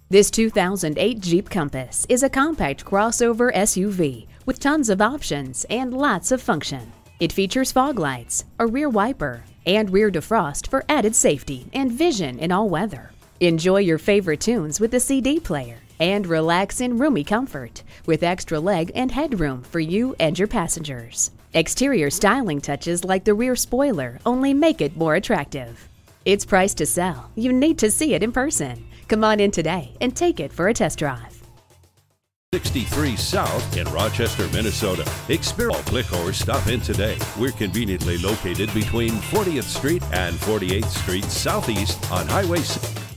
This 2008 Jeep Compass is a compact crossover SUV with tons of options and lots of function. It features fog lights, a rear wiper, and rear defrost for added safety and vision in all weather. Enjoy your favorite tunes with the CD player and relax in roomy comfort with extra leg and headroom for you and your passengers. Exterior styling touches like the rear spoiler only make it more attractive. It's priced to sell. You need to see it in person. Come on in today and take it for a test drive. 63 South in Rochester, Minnesota. Experience, click or stop in today. We're conveniently located between 40th Street and 48th Street Southeast on Highway 6.